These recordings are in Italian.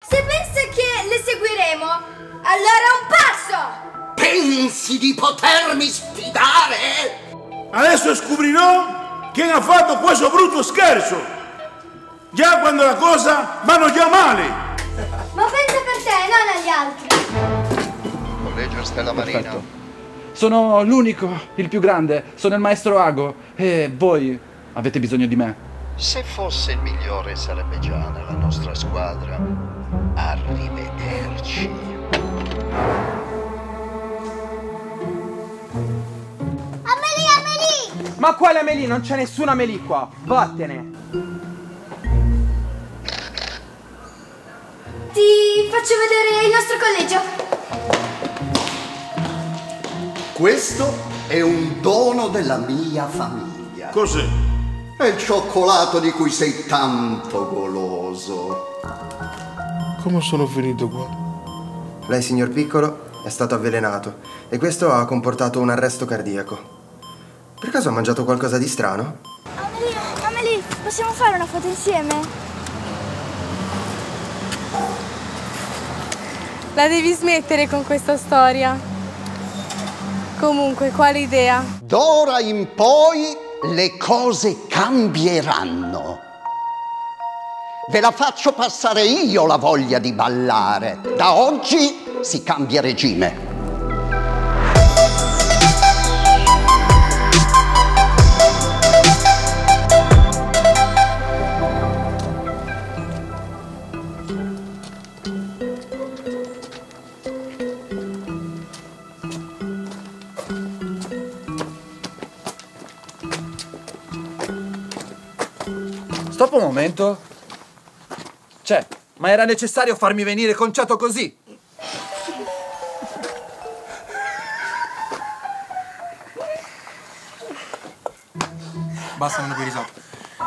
Se pensa che le seguiremo, allora è un pazzo! Pensi di potermi sfidare? Adesso scoprirò chi ha fatto questo brutto scherzo. Già quando la cosa vanno già male. Ma pensa per te, non agli altri. Collegio Stella Marina. Perfetto. Sono l'unico, il più grande. Sono il maestro Ago. E voi avete bisogno di me. Se fosse il migliore sarebbe già nella nostra squadra. Arrivederci. Amelie! Ma quale Amelie? Non c'è nessuna Amelie qua. Vattene. Ti faccio vedere il nostro collegio. Questo è un dono della mia famiglia. Cos'è? È il cioccolato di cui sei tanto goloso. Come sono finito qua? Lei, signor Piccolo, è stato avvelenato e questo ha comportato un arresto cardiaco. Per caso ha mangiato qualcosa di strano? Amelie, possiamo fare una foto insieme? La devi smettere con questa storia. Comunque, quale idea? D'ora in poi le cose cambieranno. Ve la faccio passare io la voglia di ballare. Da oggi si cambia regime. Stop un momento. Cioè, ma era necessario farmi venire conciato così? Basta, non ho più risolto.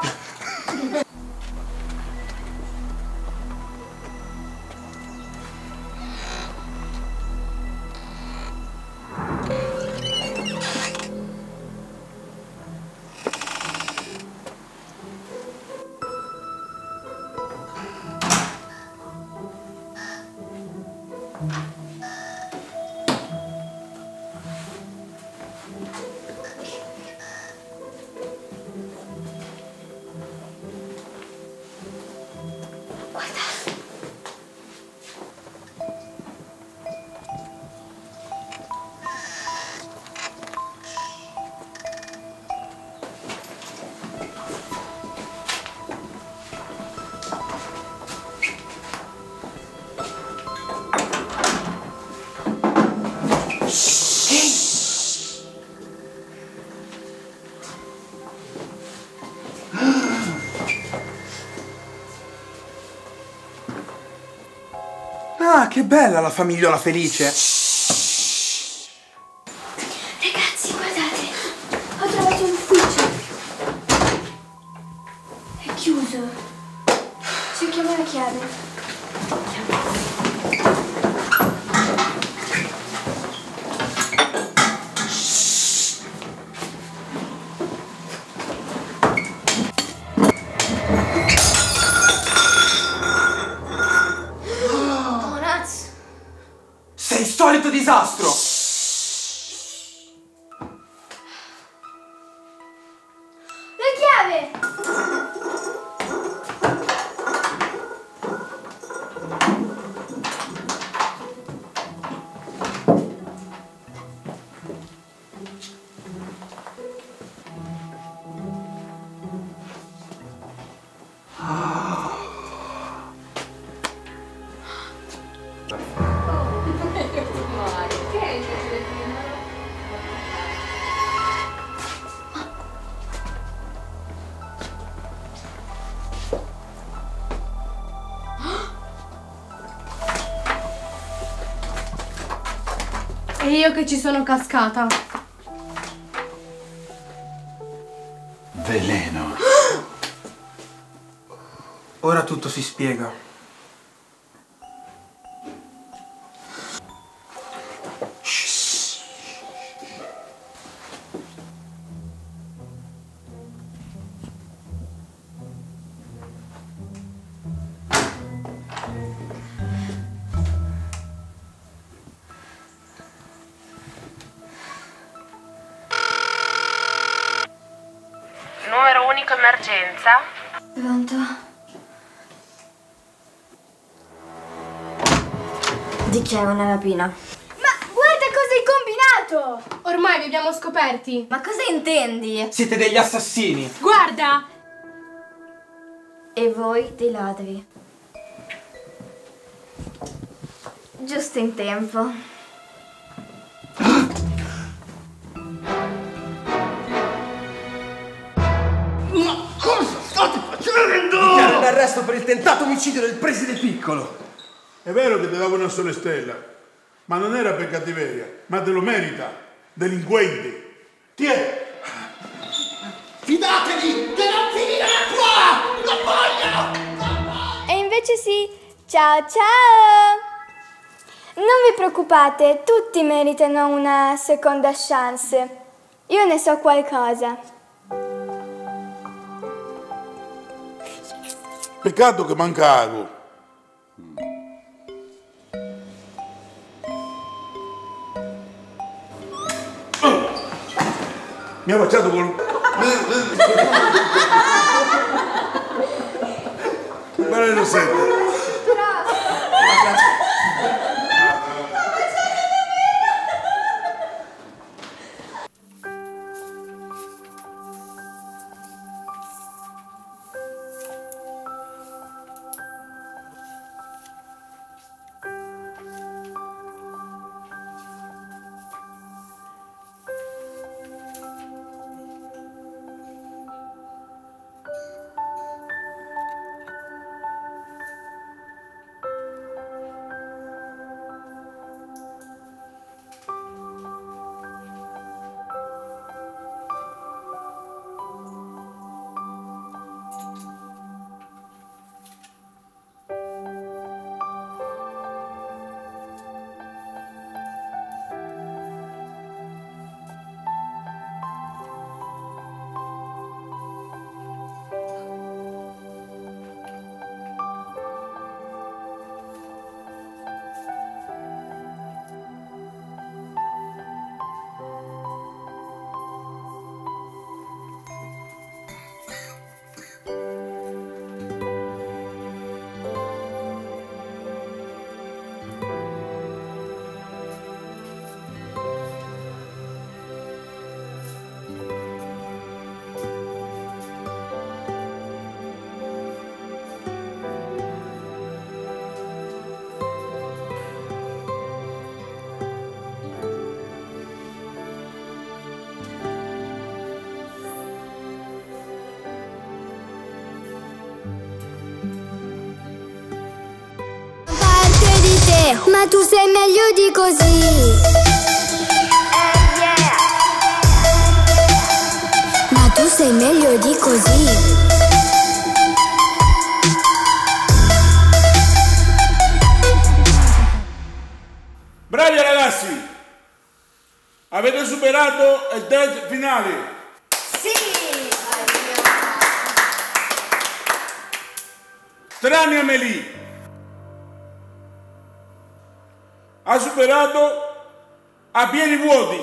Ah, che bella la famigliola felice! Ragazzi, guardate, ho trovato un ufficio. È chiuso. Cerchiamo la chiave. Sei il solito disastro! La chiave! E io che ci sono cascata. Veleno. Ora tutto si spiega. telefonico emergenza. Pronto? Di chi è una rapina? Ma guarda cosa hai combinato! Ormai vi abbiamo scoperti. Ma cosa intendi? Siete degli assassini. Guarda! E voi dei ladri. Giusto in tempo. Ma cosa state facendo? Dichiaro l'arresto per il tentato omicidio del preside Piccolo. È vero che ti davo una sola stella, ma non era per cattiveria, ma te lo merita, delinquente. Tiè! Fidatevi che non finirà qua! Lo voglio! E invece sì. Ciao ciao! Non vi preoccupate, tutti meritano una seconda chance. Io ne so qualcosa. Peccato che manca Ago. Mi ha baciato con... Guarda il rossetto. Ma tu sei meglio di così. Ma tu sei meglio di così. Bravi ragazzi! Avete superato il test finale. Sì! Tranne Amélie. Ha superato a piedi vuoti.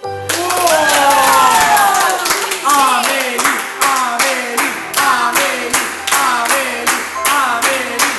Amélie, Amélie, Amélie, Amélie, Amélie.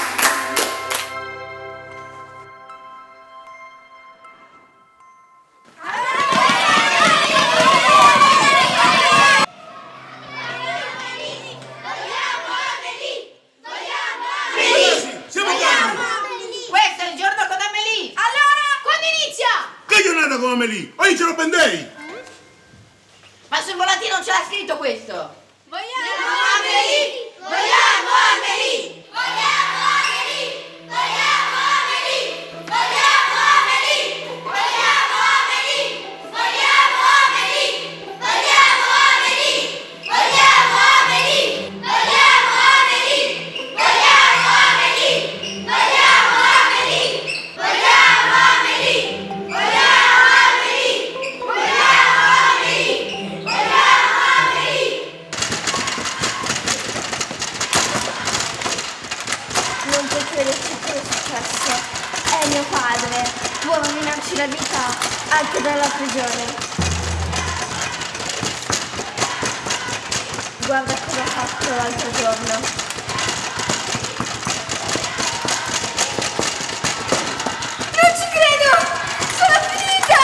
Siamo calmi. Questo è il giorno con Amélie. Allora, quando inizia? Che giornata con Amélie? Oggi ce lo pendei. Ma sul volantino non c'era scritto questo. Vogliamo Amélie! Vogliamo Amélie! Vogliamo Amélie! Vogliamo Amélie! Vogliamo Amélie! Vogliamo Amélie! Vogliamo Amélie! Vogliamo Amélie! Vogliamo Amélie! Vogliamo Amélie! Vogliamo Amélie! Vogliamo Amélie! Vogliamo Amélie! Vogliamo Amélie! Non puoi crederci che è successo. È mio padre. Può rovinarci la vita anche dalla prigione. Guarda cosa ho fatto l'altro giorno. Non ci credo! Sono finita!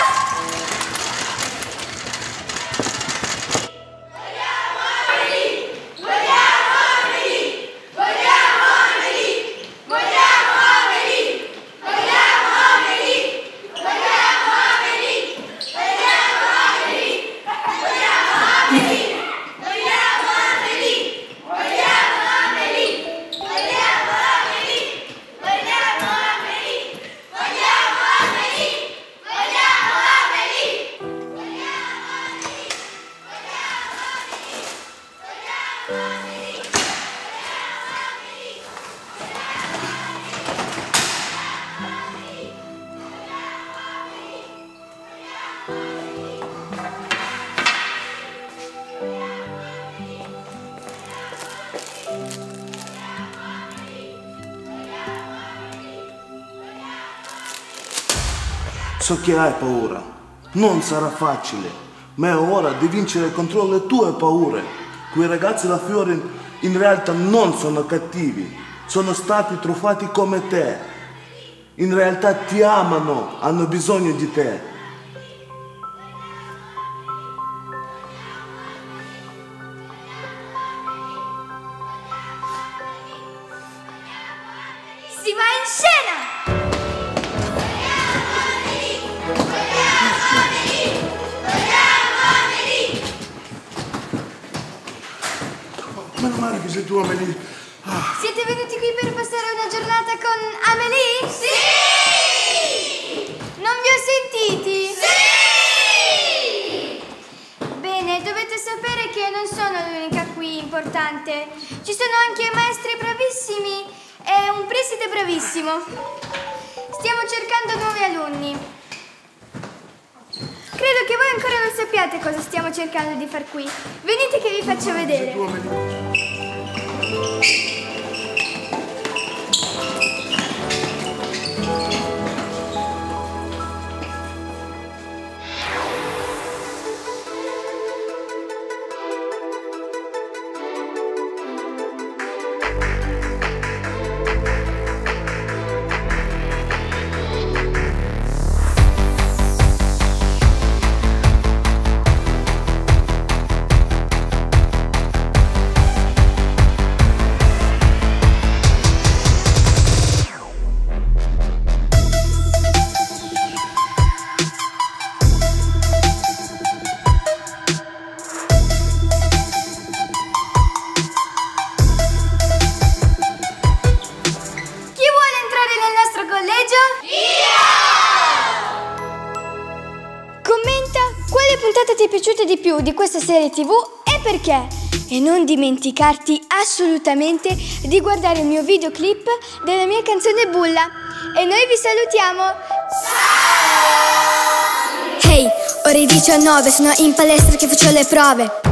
Vogliamo Amelie! Vogliamo Amelie! Vogliamo Amelie! Vogliamo Amelie! Vogliamo Amelie! Vogliamo Amelie! Vogliamo Amelie! Vogliamo Amelie! Vogliamo Amelie! Vogliamo Amelie! Vogliamo Amelie! Vogliamo Amelie! Vogliamo Amelie! Vogliamo Amelie! Vogliamo Amelie! So che hai paura, non sarà facile, ma è ora di vincere contro le tue paure. Quei ragazzi da Fiore in realtà non sono cattivi, sono stati truffati come te. In realtà ti amano, hanno bisogno di te. Si va in scena! Meno male che sei tu, Amelie. Siete venuti qui per passare una giornata con Amelie? Sì! Non vi ho sentiti? Sì! Bene, dovete sapere che non sono l'unica qui importante. Ci sono anche maestri bravissimi e un preside bravissimo. Stiamo cercando nuovi alunni. Credo che voi ancora non sappiate cosa stiamo cercando di far qui. Venite che vi faccio vedere. Puntata ti è piaciuta di più di questa serie TV e perché? E non dimenticarti assolutamente di guardare il mio videoclip della mia canzone Bulla. E noi vi salutiamo! Ciao! Hey, ore 19, sono in palestra che faccio le prove.